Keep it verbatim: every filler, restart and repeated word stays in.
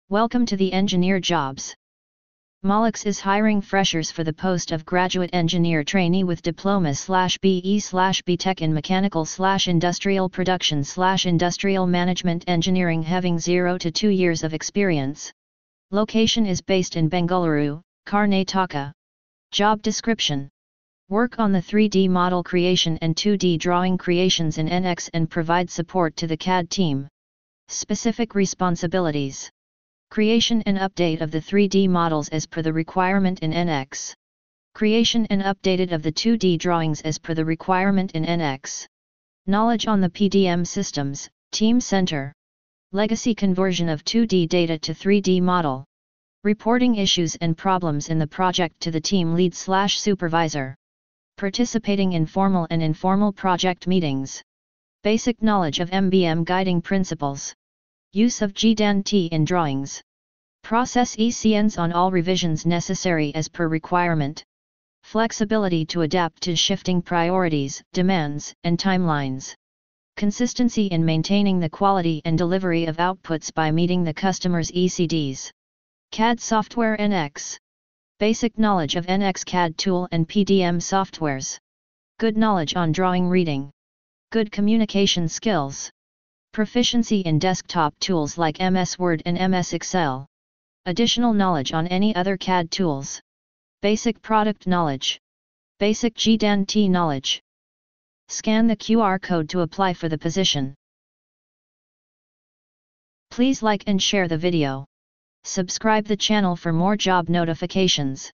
Welcome to the Engineer Jobs. Molex is hiring freshers for the post of graduate engineer trainee with diploma slash B E slash B Tech in mechanical slash industrial production slash industrial management engineering having zero to two years of experience. Location is based in Bengaluru, Karnataka. Job description. Work on the three D model creation and two D drawing creations in N X and provide support to the C A D team. Specific responsibilities. Creation and update of the three D models as per the requirement in N X. Creation and updated of the two D drawings as per the requirement in N X. Knowledge on the P D M systems, Team Center. Legacy conversion of two D data to three D model. Reporting issues and problems in the project to the team lead slash supervisor. Participating in formal and informal project meetings. Basic knowledge of M B M guiding principles. Use of G D A N T in drawings. Process E C Ns on all revisions necessary as per requirement. Flexibility to adapt to shifting priorities, demands, and timelines. Consistency in maintaining the quality and delivery of outputs by meeting the customer's E C Ds. C A D software N X. Basic knowledge of N X C A D tool and P D M softwares. Good knowledge on drawing reading. Good communication skills. Proficiency in desktop tools like M S Word and M S Excel. Additional knowledge on any other C A D tools. Basic product knowledge. Basic G D A N T knowledge. Scan the Q R code to apply for the position. Please like and share the video. Subscribe the channel for more job notifications.